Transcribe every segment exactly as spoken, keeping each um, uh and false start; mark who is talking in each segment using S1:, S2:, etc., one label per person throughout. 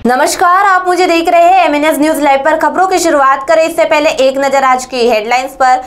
S1: नमस्कार, आप मुझे देख रहे हैं एमएनएस न्यूज लाइव पर। खबरों की शुरुआत करें इससे पहले एक नजर आज की हेडलाइंस पर।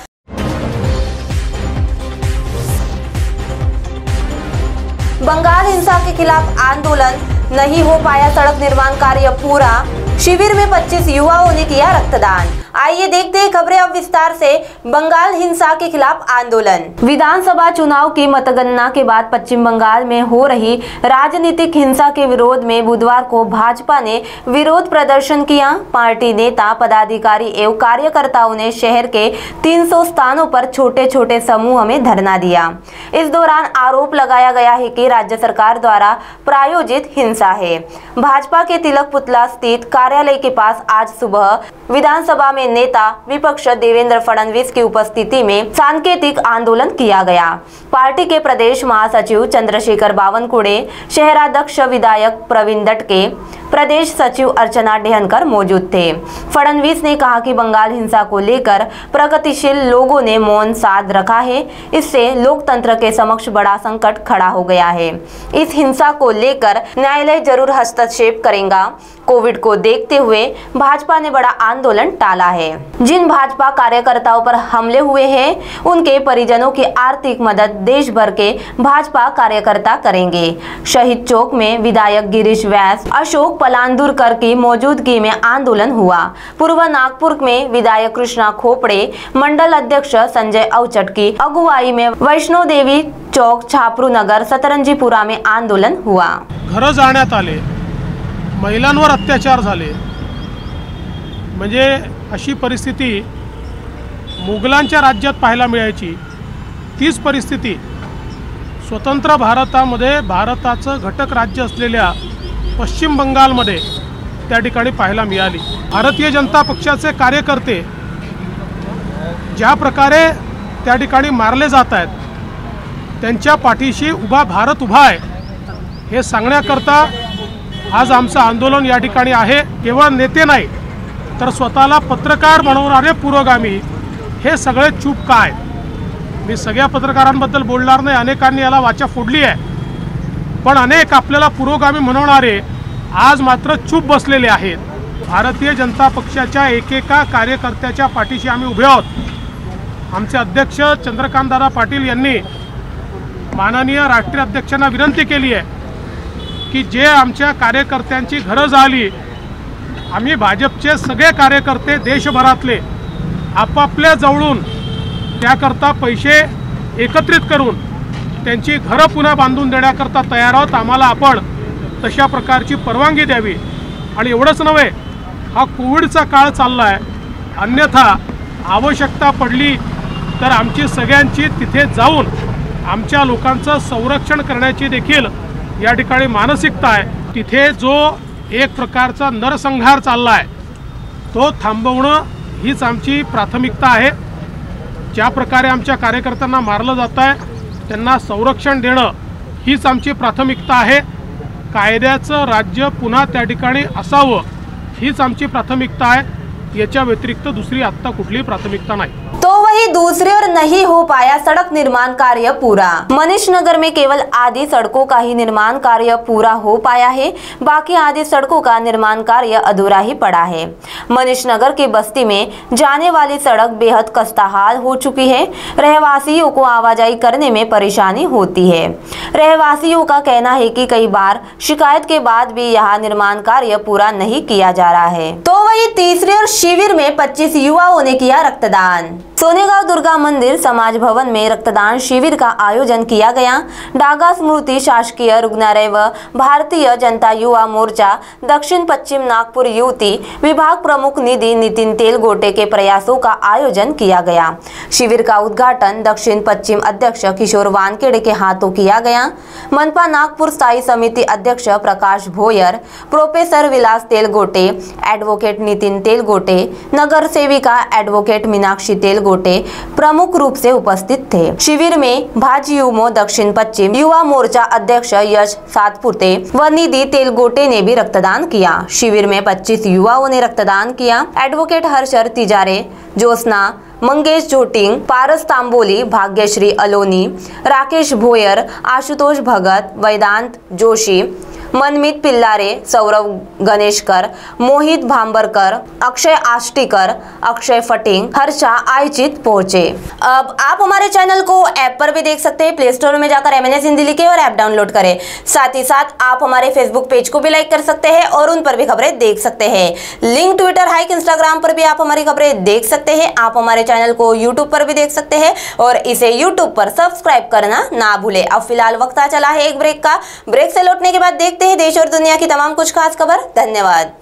S1: बंगाल हिंसा के खिलाफ आंदोलन, नहीं हो पाया सड़क निर्माण कार्य पूरा। शिविर में पच्चीस युवाओं ने किया रक्तदान। आइए देखते हैं खबरें अब विस्तार से। बंगाल हिंसा के खिलाफ आंदोलन। विधानसभा चुनाव की मतगणना के बाद पश्चिम बंगाल में हो रही राजनीतिक हिंसा के विरोध में बुधवार को भाजपा ने विरोध प्रदर्शन किया। पार्टी नेता, पदाधिकारी एवं कार्यकर्ताओं ने शहर के तीन सौ स्थानों पर छोटे छोटे समूह में धरना दिया। इस दौरान आरोप लगाया गया है कि राज्य सरकार द्वारा प्रायोजित हिंसा है। भाजपा के तिलक पुतला स्थित कार्यालय के पास आज सुबह विधानसभा में नेता विपक्ष देवेंद्र फडणवीस की उपस्थिति में सांकेतिक आंदोलन किया गया। पार्टी के प्रदेश महासचिव चंद्रशेखर बावनकुळे, शहराध्यक्ष विधायक प्रवीण दटके, प्रदेश सचिव अर्चना ढेहनकर मौजूद थे। फडणवीस ने कहा कि बंगाल हिंसा को लेकर प्रगतिशील लोगों ने मौन साध रखा है, इससे लोकतंत्र के समक्ष बड़ा संकट खड़ा हो गया है। इस हिंसा को लेकर न्यायालय जरूर हस्तक्षेप करेगा। कोविड को देखते हुए भाजपा ने बड़ा आंदोलन टाला है। जिन भाजपा कार्यकर्ताओं पर हमले हुए हैं उनके परिजनों की आर्थिक मदद देश भर के भाजपा कार्यकर्ता करेंगे। शहीद चौक में विधायक गिरीश व्यास, अशोक पलांदुरकर की मौजूदगी में आंदोलन हुआ। पूर्व नागपुर में विधायक कृष्णा खोपड़े, मंडल अध्यक्ष संजय अवचट की अगुवाई में वैष्णो देवी चौक, छापरू नगर, सतरंजीपुरा में आंदोलन हुआ।
S2: घर जाण्यात आले, महिलांवर अत्याचार झाले, म्हणजे अशी परिस्थिती मुघलांच्या राज्यात पाहायला मिळायची तीच परिस्थिती स्वतंत्र भारतामध्ये भारताचं घटक राज्य असलेल्या पश्चिम बंगालमध्ये त्या ठिकाणी पाहायला मिळाली। भारतीय जनता पक्षाचे कार्यकर्ते ज्या प्रकारे त्या ठिकाणी मारले जात आहेत, त्यांच्या पाठीशी उभा भारत उभा आहे हे सांगण्याकरता आज आमचं आंदोलन या ठिकाणी आहे। केवळ नेते नाही तर स्वतःला पत्रकार बनवणारे पुरोगामी हे सगळे चूप काय? मी सगळ्या पत्रकारांबद्दल बोलणार नाही, अनेकांनी याला वाचा फोडली आहे, पण अनेक आपल्याला पुरोगामी म्हणवणारे आज मात्र चूप बसलेले आहेत। भारतीय जनता पक्षाच्या एकेका कार्यकर्त्याच्या पाठीशी आम्ही उभे आहोत। आमचे अध्यक्ष चंद्रकांतदादा पाटील यांनी माननीय राष्ट्रीय अध्यक्षांना विनंती केली आहे की जे आमच्या कार्यकर्त्यांची घरं जाळली, आम्ही भाजपचे सगळे कार्यकर्ते देशभरातले आपापल्या जवळून त्याकरता पैसे एकत्रित करून त्यांची घरं पुन्हा बांधून देण्याकरता तयार आहोत। आम्हाला आपण तशा प्रकारची परवानगी द्यावी। आणि एवढंच नव्हे, हा कोविडचा काळ चालला आहे, अन्यथा आवश्यकता पडली तर आमची सगळ्यांची तिथे जाऊन आमच्या लोकांचं संरक्षण करण्याची देखील या ठिकाणी मानसिकता आहे। तिथे जो एक प्रकारचा नरसंहार चालला आहे तो थांबवणं हीच आमची प्राथमिकता आहे। ज्या प्रकारे आमच्या कार्यकर्त्यांना मारलं जात आहे त्यांना संरक्षण देणं हीच आमची प्राथमिकता आहे। कायद्याचं राज्य पुन्हा त्या ठिकाणी असावं हीच आमची प्राथमिकता आहे। याच्या व्यतिरिक्त दुसरी आत्ता कुठलीही प्राथमिकता नाही।
S1: तो वही दूसरी ओर नहीं हो पाया सड़क निर्माण कार्य पूरा। मनीष नगर में केवल आधी सड़कों का ही निर्माण कार्य पूरा हो पाया है, बाकी आधी सड़कों का निर्माण कार्य अधूरा ही पड़ा है। मनीष नगर की बस्ती में जाने वाली सड़क बेहद खस्ताहाल हो चुकी है। रहवासियों को आवाजाही करने में परेशानी होती है। रहवासियों का कहना है कि कई बार शिकायत के बाद भी यहाँ निर्माण कार्य पूरा नहीं किया जा रहा है। तो वही तीसरी ओर शिविर में पच्चीस युवाओं ने किया रक्तदान। सोनेगांव दुर्गा मंदिर समाज भवन में रक्तदान शिविर का आयोजन किया गया। डागा स्मृति शासकीय रुग्णालय व भारतीय जनता युवा मोर्चा दक्षिण पश्चिम नागपुर युवती विभाग प्रमुख निधि नितिन तेलगोटे के प्रयासों का आयोजन किया गया। शिविर का उद्घाटन दक्षिण पश्चिम अध्यक्ष किशोर वानखेड़े के हाथों किया गया। मनपा नागपुर स्थायी समिति अध्यक्ष प्रकाश भोयर, प्रोफेसर विलास तेलगोटे, एडवोकेट नितिन तेलगोटे, नगर सेविका एडवोकेट मीनाक्षी तेलगोटे प्रमुख रूप से उपस्थित थे। शिविर में भाजयुमो दक्षिण पश्चिम युवा मोर्चा अध्यक्ष यश सातपुते व निधि तेलगोटे ने भी रक्तदान किया। शिविर में पच्चीस युवाओं ने रक्तदान किया। एडवोकेट हर्षर तिजारे, ज्योत्सना मंगेश जोटिंग, पारस तांबोली, भाग्यश्री अलोनी, राकेश भोयर, आशुतोष भगत, वेदांत जोशी, मनमीत पिल्लारे, सौरव गणेशकर, मोहित भांबरकर, अक्षय आष्टीकर, अक्षय फटिंग, हर्षा आयचित पहुंचे। अब आप हमारे चैनल को ऐप पर भी देख सकते हैं। प्ले स्टोर में जाकर एम एन एस हिंदी लिखें और ऐप डाउनलोड करें। साथ ही साथ आप हमारे फेसबुक पेज को भी लाइक कर सकते हैं और उन पर भी खबरें देख सकते हैं। लिंक ट्विटर, हाइक, इंस्टाग्राम पर भी आप हमारी खबरें देख सकते हैं। आप हमारे चैनल को यूट्यूब पर भी देख सकते हैं और इसे यूट्यूब पर सब्सक्राइब करना ना भूले। अब फिलहाल वक्त आ चला है एक ब्रेक का। ब्रेक से लौटने के बाद देखते हैं देश और दुनिया की तमाम कुछ खास खबर। धन्यवाद।